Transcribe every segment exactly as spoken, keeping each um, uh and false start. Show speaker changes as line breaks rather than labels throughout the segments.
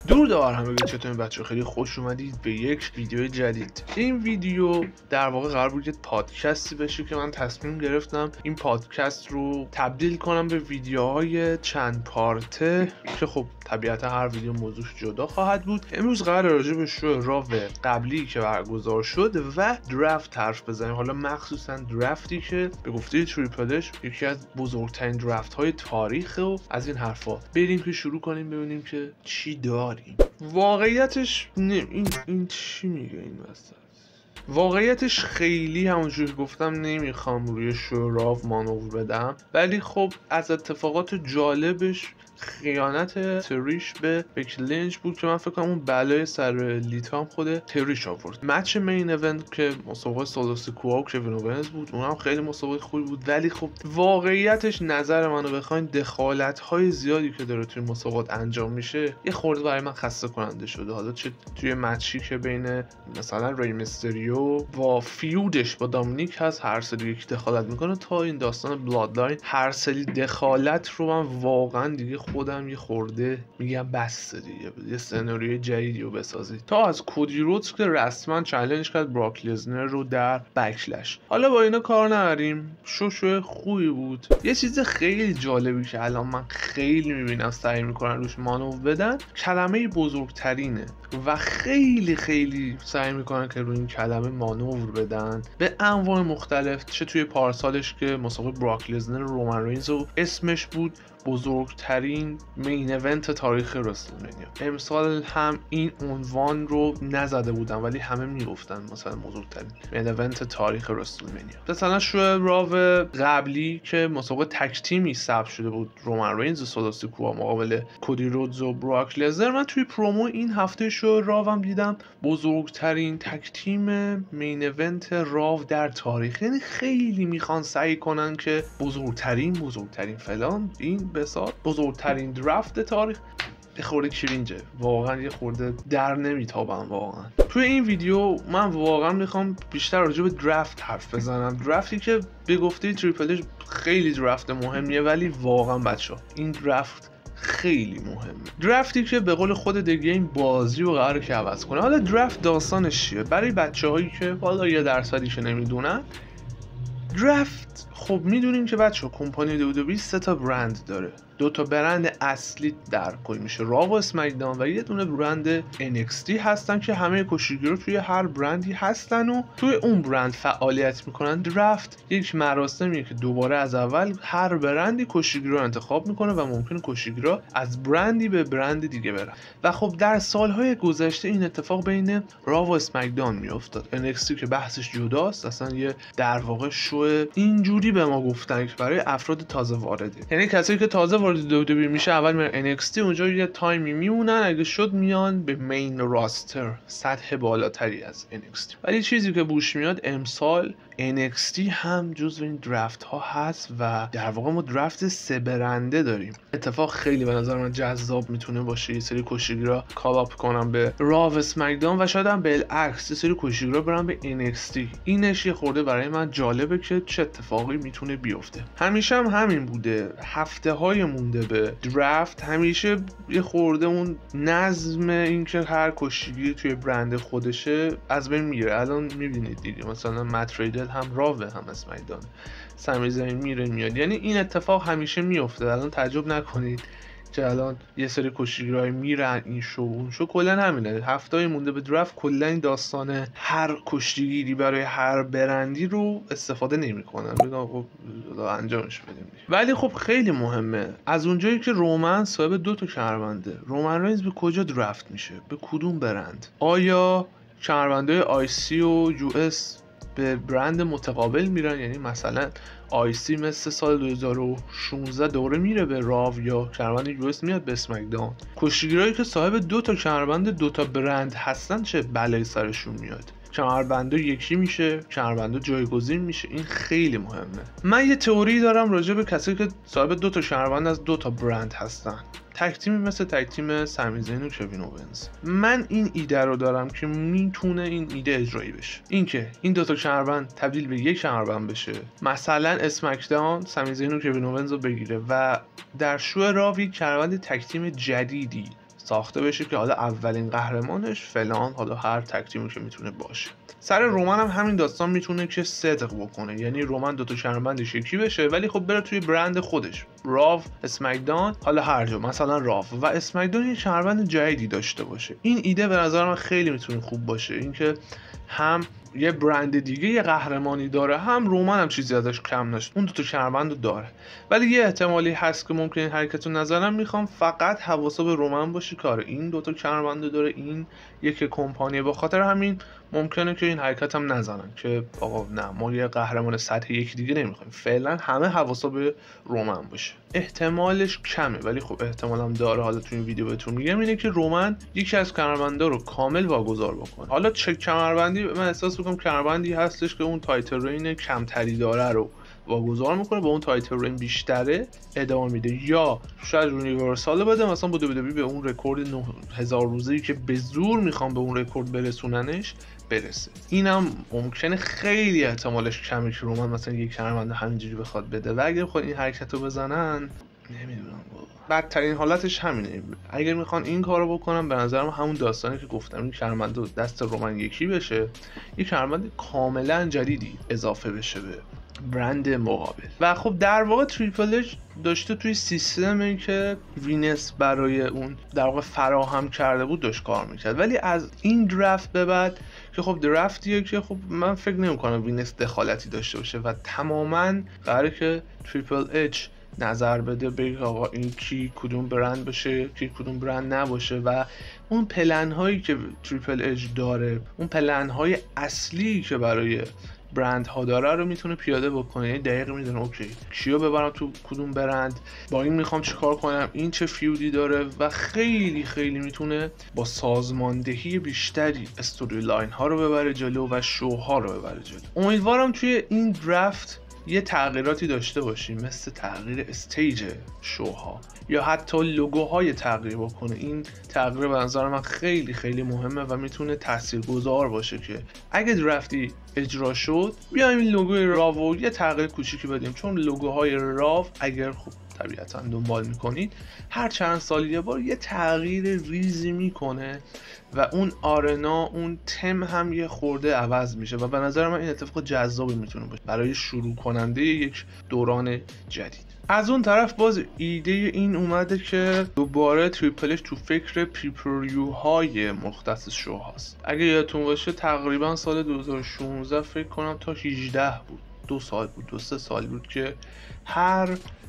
درود بر همگی، چطورین بچه؟ خیلی خوش اومدید به یک ویدیو جدید. این ویدیو در واقع قرار بود یه پادکستی بشه که من تصمیم گرفتم این پادکست رو تبدیل کنم به ویدیوهای چند پارته که خب طبیعتا هر ویدیو موضوعش جدا خواهد بود. امروز قرار راجع به شو راو قبلی که برگزار شد و درافت حرف بزنیم، حالا مخصوصا درافتی که به گفته تریپلش یکی از بزرگترین درافت های تاریخ و از این حرفا. بریم که شروع کنیم ببینیم که چی داریم. واقعیتش نه این این چی میگه این وسط؟ واقعیتش خیلی همونجور گفتم نمیخوام روی شو راو مانور بدم، ولی خب از اتفاقات جالبش خیانت تریش به بکی لینچ بود که من فکر کنم اون بلای سر لیتا هم خود تریش آورد. مچ مین ایونت که مسابقه سولو سکوا و کوین اوونز بود، اونم خیلی مسابقه خوبی بود، ولی خب واقعیتش نظر منو بخواین دخالت های زیادی که داره توی مسابقات انجام میشه یه خورده برای من خسته کننده شده. حالا چه توی مچی که بین مثلا ری میستریو و فیودش با دامینیک هست، هر سری یک دخالت میکنه، تا این داستان بلادلاین هر سری دخالت رو من واقعا دیگه خودم یه خورده میگم بس دیگه، یه سناریوی جدیدی رو بسازید. تا از کودی رودز که رسما چالش کرد براک لزنر رو در بکلش. حالا با اینا کار نداریم، شو شو خوبی بود. یه چیز خیلی جالبی که الان من خیلی میبینم سعی میکنن روش مانور بدن، کلمه بزرگترینه و خیلی خیلی سعی میکنن که روی این کلمه مانور بدن به انواع مختلف. چه توی پارسالش که مسابقه براک لزنر رومن رینز و اسمش بود بزرگترین مین ایونت تاریخ رسلمنیا، امسال هم این عنوان رو نزده بودن ولی همه میگفتن مثلا بزرگترین مین ایونت تاریخ رسلمنیا. مثلا شو راو قبلی که مسابقه تک تیمی ثبت شده بود، رومن رینز و سولو سکوا مقابل کودی رودز و براک لزنر، من توی پرومو این هفته شو راوم دیدم بزرگترین تک تیم مین ایونت راو در تاریخ. یعنی خیلی میخوان سعی کنن که بزرگترین بزرگترین فلان این بساط بزرگترین درافت تاریخ. یه خورده کرینجه واقعا، یه خورده در نمیتابم واقعا. توی این ویدیو من واقعا میخوام بیشتر راجع به درافت حرف بزنم، درافتی که به گفته تریپلش خیلی درافت مهمیه، ولی واقعا بچه‌ها این درافت خیلی مهمه. درافتی که به قول خود دیگه این بازی رو قراره که عوض کنه. حالا درافت داستانش چیه برای بچه‌هایی که حالا یه درصدیش نمیدونن؟ درافت خب میدونیم که بچه کمپانی دبلیو سه تا برند داره، دو تا برند اصلی در کل میشه راو و اسمکداون و یه دونه برند ان اکس تی هستن که همه کشیگیرو توی هر برندی هستن و توی اون برند فعالیت میکنن. درافت یک مراسمیه که دوباره از اول هر برندی کشیگیرو انتخاب میکنه و ممکنه کشیگیرا از برندی به برند دیگه برن و خب در سالهای گذشته این اتفاق بین راو و اسمکداون میافتاد. ان اکس تی که بحثش جداست، اصلا یه در واقع شو اینجوری به ما گفتن که برای افراد تازه وارده، یعنی کسایی که تازه وارد دبلیو میشه اول میرن ان اکس تی، اونجا یه تایمی میمونن، اگه شد میان به مین راستر، سطح بالاتری از ان اکس تی. ولی چیزی که بوش میاد امسال ان اکس تی هم جزو این درافت ها هست و در واقع ما درافت سه برنده داریم. اتفاق خیلی به نظر من جذاب میتونه باشه، یه سری کشیگیرا کالاپ کنن به راو اسمکداون و شاید هم بالعکس یه سری کشیگیرا برن به ان اکس تی. اینش یه خورده برای من جالبه که چه اتفاقی میتونه بیفته. همیشه هم همین بوده، هفته های مونده به درافت همیشه یه خورده اون نظم این که هر کشیگیری توی برند خودشه از بین میره. الان میبینید دیگه مثلا مت ریدل هم راوه هم اسمکداون، سمی زین میره میاد، یعنی این اتفاق همیشه میفته. الان تعجب نکنید که الان یه سری کشیگیرای میرن این شو اون شو. کلا همینه، هفته‌ای مونده به درافت کلا این داستان هر کشیگیری برای هر برندی رو استفاده نمیکنن، بگم خب انجامش بدیم. ولی خب خیلی مهمه، از اونجایی که رومن صاحب دو تا شهرونده، رومن رینز به کجا درافت میشه؟ به کدوم برند؟ آیا شهروندای آی سی و یو اس به برند متقابل میرن؟ یعنی مثلا آی سی مثل سال دو هزار و شانزده دوره میره به راو یا شهروند یو اس میاد به اسمکداون؟ کشیگیرایی که صاحب دو تا شهروند دو تا برند هستن چه بلایی سرشون میاد؟ کمربنده یکی میشه، کمربنده جایگزین میشه. این خیلی مهمه. من یه تئوری دارم راجع به کسایی که صاحب دو تا شهروند از دو تا برند هستن، تک تیمی مثل تک تیم سمی زین و کوین اوونز. من این ایده رو دارم که میتونه این ایده اجرایی بشه، اینکه این دو تا شهروند تبدیل به یک شهروند بشه، مثلا اسمکداون سمی زین و کوین اوونز رو بگیره و در شو راو یک شهروند تک تیم جدیدی ساخته بشه که حالا اولین قهرمانش فلان، حالا هر تک تیمی که میتونه باشه. سر رومن هم همین داستان میتونه که صدق بکنه، یعنی رومن دوتا شهروندش یکی بشه ولی خب بره توی برند خودش، راو، اسمکدان، حالا هر جا مثلا راو و اسمکدان یه شهروند جدیدی داشته باشه. این ایده به نظر من خیلی میتونه خوب باشه، اینکه هم یه برند دیگه یه قهرمانی داره، هم رومن هم چیزی ازش کم نشه، اون دو تا شهروندو داره. ولی یه احتمالی هست که ممکنه این حرکتو نظرم میخوام فقط حواسا به رومن باشه که آره این دو تا شهروندو داره، این یک کمپانی، به خاطر همین ممکنه که این حرکت هم نزنن که آقا نه ما یه قهرمان سطح یک دیگه نمیخوایم، فعلا همه حواسا به رومن باشه. احتمالش کمه ولی خب احتمالم داره. حالا تو این ویدیو بهتون میگم اینه که رومن یکی از کمربندا رو کامل واگذار بکنه. حالا چه کمربندی؟ من احساس میکنم کمربندی هستش که اون تایتل رین کمتری داره رو واگذار میکنه، با اون تایتل رین بیشتره ادامه میده، یا شاید یونیورسال بده مثلا بوده بده به اون رکورد نه هزار روزه‌ای که به زور میخوام به اون رکورد برسوننش برسه. اینم ممکنه خیلی احتمالش کمه که رومن مثلا یک کمربند همینجوری بخواد بده و اگه بخواد این حرکت رو بزنن نمیدونم، بدترین حالتش همینه. اگر میخوان این کارو بکنم به نظرم همون داستانی که گفتم، این کمربند دست رومن یکی بشه، یک کمربند کاملا جدیدی اضافه بشه به برند مقابل. و خب در واقع تریپل اچ داشته توی سیستمی که وینس برای اون در واقع فراهم کرده بود داشت کار میکرد، ولی از این درفت به بعد که خب درفتیه که خب من فکر نمیکنم وینس دخالتی داشته باشه و تماما قراره که تریپل اچ نظر بده بگه آقا این کی کدوم برند باشه کی کدوم برند نباشه و اون پلن هایی که تریپل اچ داره، اون پلن های اصلی که برای برند ها داره رو میتونه پیاده بکنه. یعنی دقیق میدونه اوکی کیو ببرم تو کدوم برند، با این میخوام چیکار کنم، این چه فیودی داره و خیلی خیلی میتونه با سازماندهی بیشتری استوری لاین ها رو ببره جلو و شوها رو ببره جلو. امیدوارم توی این درفت یه تغییراتی داشته باشیم، مثل تغییر استیج شوها یا حتی لوگوهای تغییر بکنه. این تغییر به نظر من خیلی خیلی مهمه و میتونه تاثیرگذار باشه که اگه درفتی اجرا شد بیایم این لوگوی راو یه تغییر کوچیکی بدیم، چون لوگوهای راو اگر خوب طبیعتا دنبال میکنید هر چند سال یه بار یه تغییر ریزی میکنه و اون آرنا، اون تم هم یه خورده عوض میشه و به نظر من این اتفاق جذابی میتونه باشه برای شروع کننده یک دوران جدید. از اون طرف باز ایده این اومده که دوباره تریپل اچ تو فکر پیپریو های مختص شو هست. اگه یادتون باشه تقریبا سال دو هزار و شانزده فکر کنم تا هجده بود، دو سال بود، دو سه سال بود که هر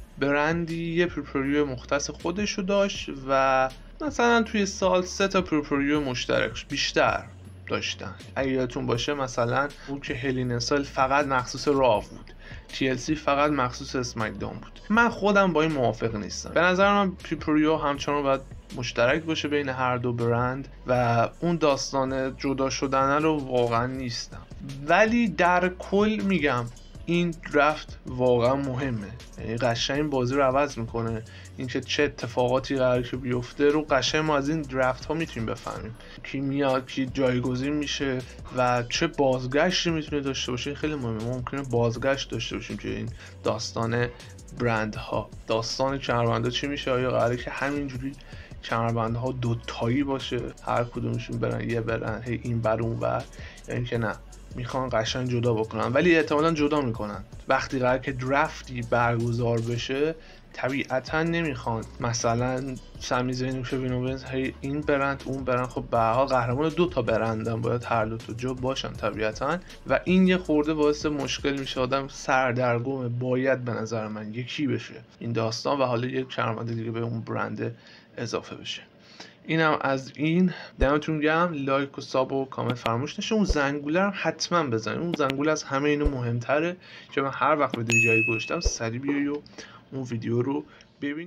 برندی یه پریپریو مختص خودشو داشت و مثلا توی سال سه تا پریپریو مشترک بیشتر داشتن. اگه یادتون باشه مثلا اون که هلینسال فقط مخصوص راو بود، تی ال سی فقط مخصوص اسمکدان بود. من خودم با این موافق نیستم. به نظر من پریپریو همچنان باید مشترک باشه بین هر دو برند و اون داستان جدا شدن رو واقعا نیستم. ولی در کل میگم این درفت واقعا مهمه، یعنی قشنگ بازی رو عوض میکنه. اینکه چه اتفاقاتی قراره که بیفته رو قشنگ ما از این درفت ها میتونیم بفهمیم، کی میاد کی جایگزین میشه و چه بازگشتی میتونه داشته باشه. خیلی مهمه، ما ممکنه بازگشت داشته باشیم که این داستان برندها، داستان کمربندها چی میشه، آیا قراره که همینجوری کمربندها دو تایی باشه هر کدومشون برن یه برن هی این بر اون بر، یا اینکه نه میخوان قشنگ جدا بکنن ولی احتمالاً جدا میکنن. وقتی قرار که درفتی برگزار بشه طبیعتا نمیخوان مثلا سمی زین و کوین اونز هی این برند اون برند، خب به هر حال قهرمان دو تا برندن باید هر دو تا جا باشن طبیعتا و این یه خورده باعث مشکل میشه، آدم سردرگمه. باید به نظر من یکی بشه این داستان و حالا یک کمربند دیگه به اون برند اضافه بشه. اینم از این. دمتون گرم. لایک و ساب و کامنت فراموش نشه. اون زنگوله رو حتما بزنید، اون زنگوله از همه اینو مهمتره که من هر وقت ویدیو جایی گذاشتم سریع بیای و اون ویدیو رو ببین.